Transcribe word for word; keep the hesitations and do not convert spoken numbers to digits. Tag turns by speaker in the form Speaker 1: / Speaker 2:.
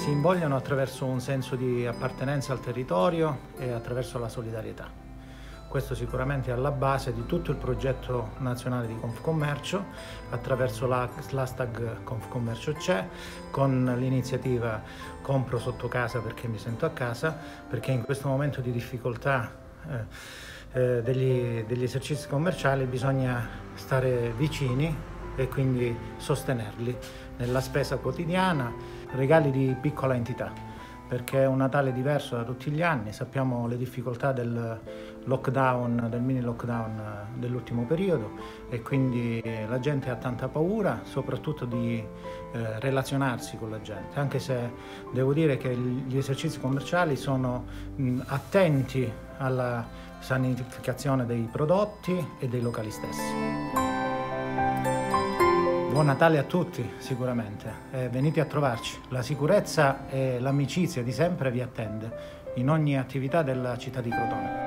Speaker 1: si invogliano attraverso un senso di appartenenza al territorio e attraverso la solidarietà. Questo sicuramente è alla base di tutto il progetto nazionale di Confcommercio, attraverso l'hashtag Confcommercio c'è, con l'iniziativa Compro sotto casa perché mi sento a casa, perché in questo momento di difficoltà eh, eh, degli, degli esercizi commerciali bisogna stare vicini e quindi sostenerli nella spesa quotidiana, regali di piccola entità, perché è un Natale diverso da tutti gli anni. Sappiamo le difficoltà del lockdown, del mini lockdown dell'ultimo periodo, e quindi la gente ha tanta paura, soprattutto di eh, relazionarsi con la gente, anche se devo dire che gli esercizi commerciali sono mh, attenti alla sanificazione dei prodotti e dei locali stessi. Buon Natale a tutti, sicuramente. Eh, venite a trovarci. La sicurezza e l'amicizia di sempre vi attende in ogni attività della città di Crotone.